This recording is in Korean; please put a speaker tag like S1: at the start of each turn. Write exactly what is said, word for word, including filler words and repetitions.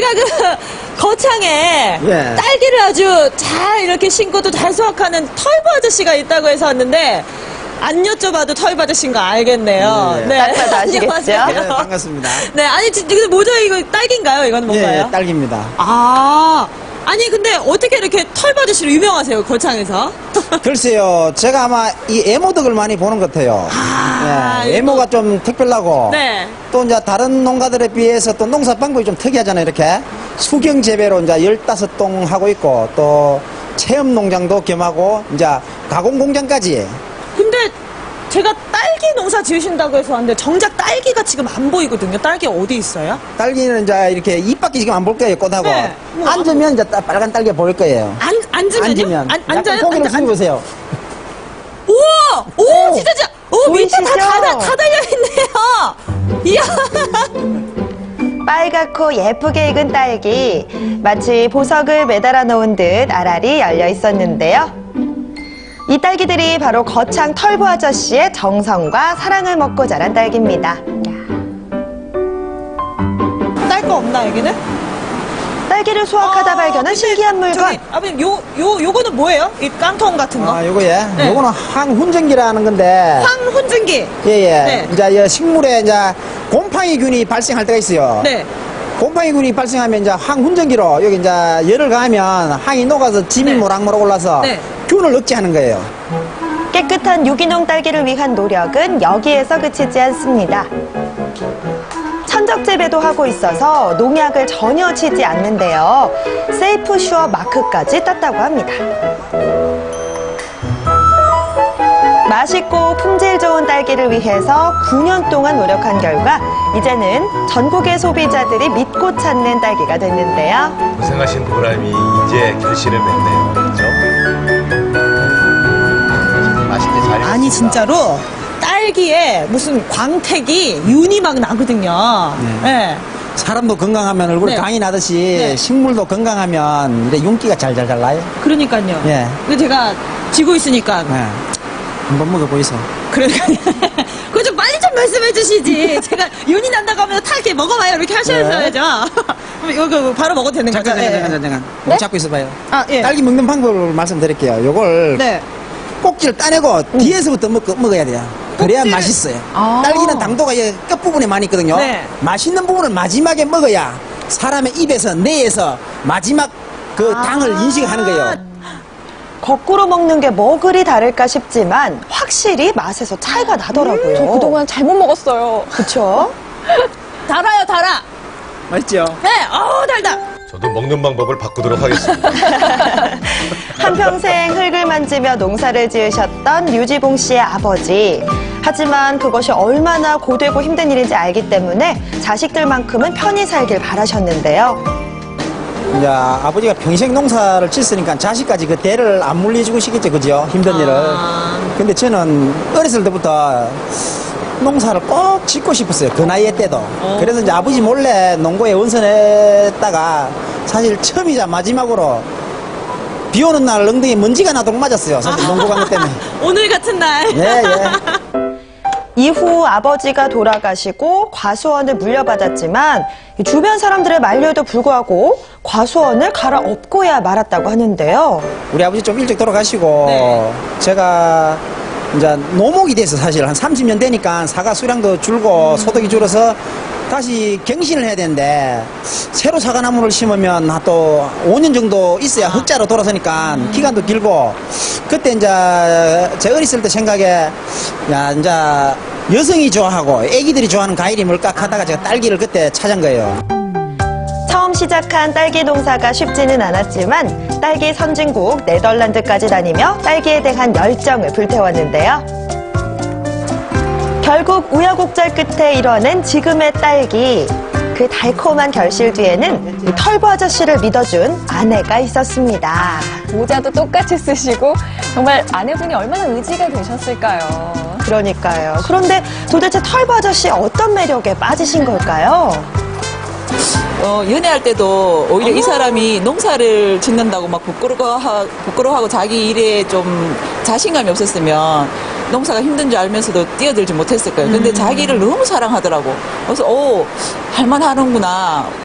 S1: 제가 그 거창에
S2: 예.
S1: 딸기를 아주 잘 이렇게 심고도 잘 수확하는 털보 아저씨가 있다고 해서 왔는데 안 여쭤봐도 털보 아저씨인 거 알겠네요.
S2: 예.
S1: 네,
S3: 딱 봐도 아시겠죠?
S1: 안녕하세요.
S2: 네, 반갑습니다.
S1: 네, 아니 지- 이거 뭐죠? 이거 딸기인가요? 이건 뭔가요?
S2: 예, 딸기입니다.
S1: 아, 아니 근데 어떻게 이렇게 털보 아저씨로 유명하세요? 거창에서?
S2: 글쎄요, 제가 아마 이 애모덕을 많이 보는 것 같아요.
S1: 아,
S2: 예,
S1: 이거
S2: 애모가 좀 특별하고.
S1: 네.
S2: 또 이제 다른 농가들에 비해서 또 농사 방법이 좀 특이하잖아요, 이렇게. 수경 재배로 이제 열다섯 동 하고 있고, 또 체험 농장도 겸하고, 이제 가공 공장까지.
S1: 근데 제가 딸기 농사 지으신다고 해서 왔는데 정작 딸기가 지금 안 보이거든요. 딸기 어디 있어요?
S2: 딸기는 이제 이렇게 입밖에 지금 안 볼 거예요, 꽃하고.
S1: 네. 뭐
S2: 앉으면 이제 따- 빨간 딸기가 보일 거예요.
S1: 안, 앉으면요?
S2: 앉으면.
S1: 안, 앉아요?
S2: 약간 고개를
S1: 앉아-
S2: 숙여 보세요.
S1: 우와! 오, 진짜, 진짜! 오, 밑에 다,
S3: 보이시죠?
S1: 다, 다, 다 달려있네요! 이야!
S3: 빨갛고 예쁘게 익은 딸기, 마치 보석을 매달아 놓은 듯 알알이 열려 있었는데요. 이 딸기들이 바로 거창 털보 아저씨의 정성과 사랑을 먹고 자란 딸기입니다.
S1: 딸 거 없나, 여기는?
S3: 딸기를 수확하다
S1: 아,
S3: 발견한
S1: 근데
S3: 신기한 물건.
S1: 저기, 아버님, 요, 요, 요거는 뭐예요? 이 깡통 같은 거?
S2: 아, 요거예.
S1: 네.
S2: 요거는 항훈전기라는 건데.
S1: 황훈증기.
S2: 예, 예.
S1: 네.
S2: 이제 이 식물에 이제 곰팡이균이 발생할 때가 있어요.
S1: 네.
S2: 곰팡이균이 발생하면 이제 항훈전기로 여기 이제 열을 가하면 항이 녹아서 짐이
S1: 네.
S2: 모락모락 올라서
S1: 네.
S2: 균을 억제하는 거예요.
S3: 깨끗한 유기농 딸기를 위한 노력은 여기에서 그치지 않습니다. 천적 재배도 하고 있어서 농약을 전혀 치지 않는데요. 세이프 슈어 마크까지 땄다고 합니다. 맛있고 품질 좋은 딸기를 위해서 구 년 동안 노력한 결과 이제는 전국의 소비자들이 믿고 찾는 딸기가 됐는데요.
S4: 고생하신 보람이 이제 결실을 맺네요. 그렇죠? 맛있게 잘 익었습니다.
S1: 아니, 진짜로 딸기에 무슨 광택이 윤이 막 나거든요.
S2: 네.
S1: 네.
S2: 사람도 건강하면 얼굴에
S1: 네.
S2: 강이 나듯이
S1: 네.
S2: 식물도 건강하면 이제 윤기가 잘잘잘 나요.
S1: 그러니까요.
S2: 예.
S1: 그 제가 지고 있으니까.
S2: 네. 한번 먹어보이소.
S1: 그러니까 그거 좀 빨리 좀 말씀해 주시지. 제가 윤이 난다고 하면 다 이렇게 먹어봐요. 이렇게 하셔야죠. 이거 바로 먹어도 되는 거죠?
S2: 잠깐, 잠깐,
S1: 예.
S2: 잠깐, 잠깐.
S1: 네?
S2: 목 잡고 있어봐요.
S1: 아, 예.
S2: 딸기 먹는 방법을 말씀드릴게요. 요걸
S1: 네.
S2: 꼭지를 따내고 뒤에서부터 먹, 먹어야 돼요. 그래야
S1: 꼭지를-
S2: 맛있어요.
S1: 아.
S2: 딸기는 당도가 이 끝부분에 많이 있거든요.
S1: 네.
S2: 맛있는 부분을 마지막에 먹어야 사람의 입에서, 뇌에서 마지막 그
S1: 아.
S2: 당을 인식하는 거예요.
S3: 거꾸로 먹는 게 뭐 그리 다를까 싶지만 확실히 맛에서 차이가 나더라고요.
S5: 저 그동안 잘못 먹었어요.
S3: 그쵸?
S1: 달아요, 달아.
S2: 맛있죠?
S1: 네, 어우, 달다.
S4: 저도 먹는 방법을 바꾸도록 하겠습니다.
S3: 한평생 흙을 만지며 농사를 지으셨던 류지봉 씨의 아버지. 하지만 그것이 얼마나 고되고 힘든 일인지 알기 때문에 자식들만큼은 편히 살길 바라셨는데요.
S2: 이제 아버지가 평생 농사를 짓으니까 자식까지 그 대를 안 물려주고 싶겠죠, 그죠? 힘든 일을.
S1: 아.
S2: 근데 저는 어렸을 때부터 농사를 꼭 짓고 싶었어요. 그 나이에 때도. 그래서 이제 아버지 몰래 농고에 원선했다가 사실 처음이자 마지막으로 비 오는 날 엉덩이에 먼지가 나도록 맞았어요. 사실 농고 간 것 때문에.
S1: 오늘 같은 날.
S2: 예, 예.
S3: 이후 아버지가 돌아가시고 과수원을 물려받았지만 주변 사람들의 만류에도 불구하고 과수원을 갈아엎고야 말았다고 하는데요.
S2: 우리 아버지 좀 일찍 돌아가시고
S1: 네.
S2: 제가 이제 노목이 돼서 사실 한 삼십 년 되니까 사과 수량도 줄고 소득이 줄어서 다시 갱신을 해야 되는데 새로 사과나무를 심으면 또 오 년 정도 있어야 흑자로 돌아서니까 기간도 길고 그때 이제 제 어렸을 때 생각에 야 이제 여성이 좋아하고 애기들이 좋아하는 과일이 뭘까 하다가 제가 딸기를 그때 찾은 거예요.
S3: 처음 시작한 딸기 농사가 쉽지는 않았지만 딸기 선진국 네덜란드까지 다니며 딸기에 대한 열정을 불태웠는데요. 결국 우여곡절 끝에 이뤄낸 지금의 딸기. 그 달콤한 결실 뒤에는 이 털보 아저씨를 믿어준 아내가 있었습니다.
S5: 모자도 똑같이 쓰시고 정말 아내분이 얼마나 의지가 되셨을까요?
S3: 그러니까요. 그런데 도대체 털보 아저씨 어떤 매력에 빠지신 걸까요?
S6: 어, 연애할 때도 오히려 이 사람이 농사를 짓는다고 막 부끄러워하, 부끄러워하고 자기 일에 좀 자신감이 없었으면 농사가 힘든 줄 알면서도 뛰어들지 못했을 거예요. 근데 자기를 너무 사랑하더라고. 그래서, 오, 할만하는구나.